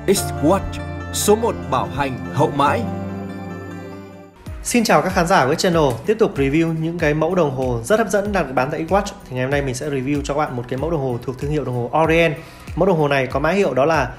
X-Watch, số 1 bảo hành hậu mãi. Xin chào các khán giả với channel, tiếp tục review những cái mẫu đồng hồ rất hấp dẫn đang được bán tại X-Watch. Thì ngày hôm nay mình sẽ review cho các bạn một cái mẫu đồng hồ thuộc thương hiệu đồng hồ Orient. Mẫu đồng hồ này có mã hiệu đó là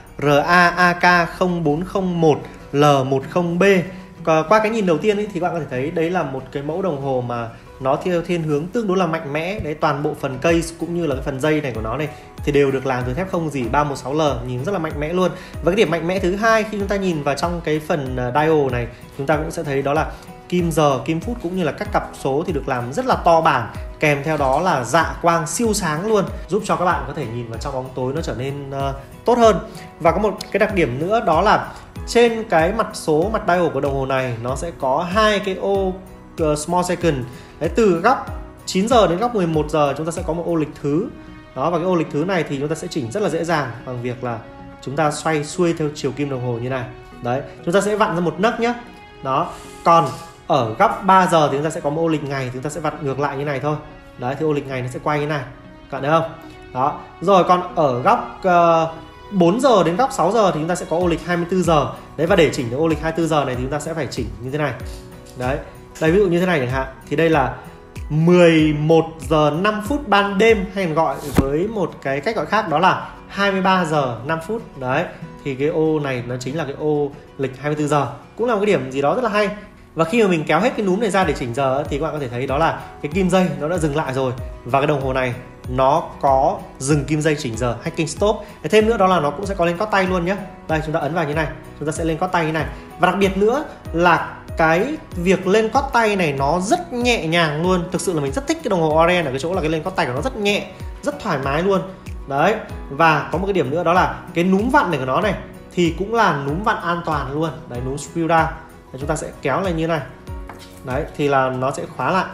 RAAK0401L10B. Qua cái nhìn đầu tiên thì các bạn có thể thấy đấy là một cái mẫu đồng hồ mà nó theo thiên hướng tương đối là mạnh mẽ. Đấy, toàn bộ phần case cũng như là cái phần dây này của nó này thì đều được làm từ thép không gỉ 316L, nhìn rất là mạnh mẽ luôn. Và cái điểm mạnh mẽ thứ hai khi chúng ta nhìn vào trong cái phần dial này, chúng ta cũng sẽ thấy đó là kim giờ, kim phút cũng như là các cặp số thì được làm rất là to bản, kèm theo đó là dạ quang siêu sáng luôn, giúp cho các bạn có thể nhìn vào trong bóng tối nó trở nên tốt hơn. Và có một cái đặc điểm nữa đó là trên cái mặt số, mặt dial của đồng hồ này nó sẽ có hai cái ô small second. Đấy, từ góc 9 giờ đến góc 11 giờ chúng ta sẽ có một ô lịch thứ. Đó, và cái ô lịch thứ này thì chúng ta sẽ chỉnh rất là dễ dàng bằng việc là chúng ta xoay xuôi theo chiều kim đồng hồ như này. Đấy, chúng ta sẽ vặn ra một nấc nhé. Đó, còn ở góc 3 giờ thì chúng ta sẽ có một ô lịch ngày, chúng ta sẽ vặn ngược lại như này thôi. Đấy, thì ô lịch ngày nó sẽ quay như này. Các bạn thấy không? Đó, rồi còn ở góc 4 giờ đến góc 6 giờ thì chúng ta sẽ có ô lịch 24 giờ. Đấy, và để chỉnh được ô lịch 24 giờ này thì chúng ta sẽ phải chỉnh như thế này. Đấy, đây ví dụ như thế này chẳng hạn. Thì đây là 11 giờ 5 phút ban đêm, hay còn gọi với một cái cách gọi khác đó là 23 giờ 5 phút. Đấy, thì cái ô này nó chính là cái ô lịch 24 giờ. Cũng là một cái điểm gì đó rất là hay. Và khi mà mình kéo hết cái núm này ra để chỉnh giờ thì các bạn có thể thấy đó là cái kim dây nó đã dừng lại rồi. Và cái đồng hồ này nó có dừng kim dây chỉnh giờ, hacking stop. Thêm nữa đó là nó cũng sẽ có lên cót tay luôn nhé. Đây, chúng ta ấn vào như này, chúng ta sẽ lên cót tay như này. Và đặc biệt nữa là cái việc lên cót tay này nó rất nhẹ nhàng luôn. Thực sự là mình rất thích cái đồng hồ Orient ở cái chỗ là cái lên cót tay của nó rất nhẹ, rất thoải mái luôn. Đấy, và có một cái điểm nữa đó là cái núm vặn này của nó này thì cũng là núm vặn an toàn luôn. Đấy, núm screw down. Đấy, chúng ta sẽ kéo lên như này. Đấy, thì là nó sẽ khóa lại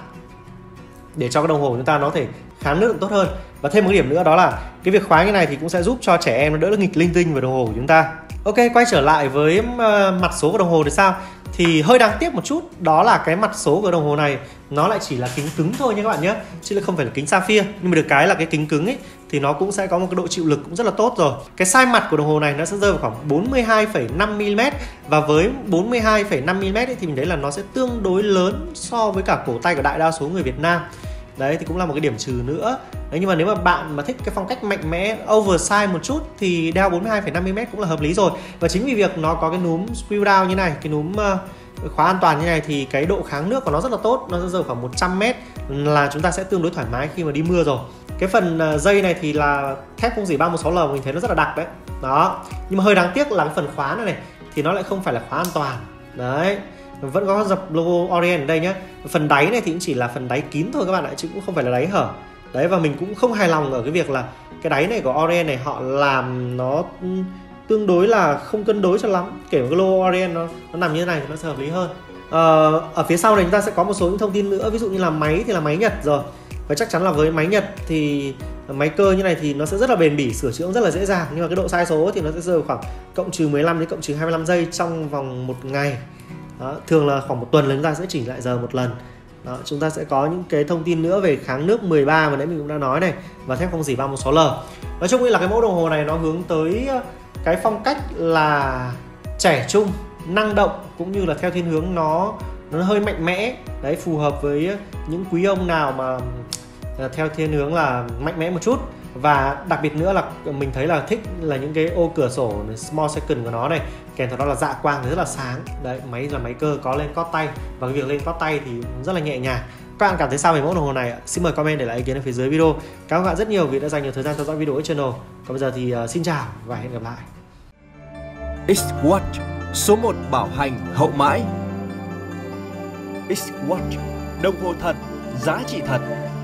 để cho cái đồng hồ chúng ta nó thể kháng nước được tốt hơn. Và thêm một cái điểm nữa đó là cái việc khóa như này thì cũng sẽ giúp cho trẻ em nó đỡ nghịch linh tinh vào đồng hồ của chúng ta. Ok, quay trở lại với mặt số của đồng hồ thì sao? Thì hơi đáng tiếc một chút đó là cái mặt số của đồng hồ này nó lại chỉ là kính cứng thôi nha các bạn nhé, chứ lại không phải là kính sapphire. Nhưng mà được cái là cái kính cứng ấy thì nó cũng sẽ có một cái độ chịu lực cũng rất là tốt rồi. Cái size mặt của đồng hồ này nó sẽ rơi vào khoảng 42,5mm. Và với 42,5mm ấy thì mình thấy là nó sẽ tương đối lớn so với cả cổ tay của đại đa số người Việt Nam. Đấy, thì cũng là một cái điểm trừ nữa. Đấy, nhưng mà nếu mà bạn mà thích cái phong cách mạnh mẽ, oversize một chút thì đeo 42,5mm cũng là hợp lý rồi. Và chính vì việc nó có cái núm screw down như này, cái núm khóa an toàn như này thì cái độ kháng nước của nó rất là tốt. Nó sẽ rơi khoảng 100m là chúng ta sẽ tương đối thoải mái khi mà đi mưa rồi. Cái phần dây này thì là thép không gỉ 316L, mình thấy nó rất là đặc đấy. Đó, nhưng mà hơi đáng tiếc là cái phần khóa này thì nó lại không phải là khóa an toàn. Đấy, vẫn có dập logo Orient ở đây nhé. Phần đáy này thì cũng chỉ là phần đáy kín thôi các bạn ạ, chứ cũng không phải là đáy hở. Đấy, và mình cũng không hài lòng ở cái việc là cái đáy này của Orient này họ làm nó tương đối là không cân đối cho lắm. Kể cái logo Orient nó nằm như thế này thì nó sẽ hợp lý hơn. Ở phía sau này chúng ta sẽ có một số những thông tin nữa. Ví dụ như là máy thì là máy Nhật rồi. Và chắc chắn là với máy Nhật thì máy cơ như này thì nó sẽ rất là bền bỉ, sửa chữa cũng rất là dễ dàng. Nhưng mà cái độ sai số thì nó sẽ rơi khoảng cộng trừ 15 đến cộng trừ 25 giây trong vòng một ngày. Đó, thường là khoảng một tuần là chúng ta sẽ chỉnh lại giờ một lần. Đó, chúng ta sẽ có những cái thông tin nữa về kháng nước 13 mà nãy mình cũng đã nói này, và thép không gỉ 316L. Nói chung là cái mẫu đồng hồ này nó hướng tới cái phong cách là trẻ trung, năng động, cũng như là theo thiên hướng nó hơi mạnh mẽ. Đấy, phù hợp với những quý ông nào mà theo thiên hướng là mạnh mẽ một chút. Và đặc biệt nữa là mình thấy là thích là những cái ô cửa sổ small second của nó này, kèm theo đó là dạ quang thì rất là sáng. Đấy, máy là máy cơ có lên cót tay, và cái việc lên cót tay thì rất là nhẹ nhàng. Các bạn cảm thấy sao về mẫu đồng hồ này? Xin mời comment để lại ý kiến ở phía dưới video. Cảm ơn các bạn rất nhiều vì đã dành nhiều thời gian theo dõi video của channel. Còn bây giờ thì xin chào và hẹn gặp lại. X-Watch, số 1 bảo hành hậu mãi. X-Watch, đồng hồ thật, giá trị thật.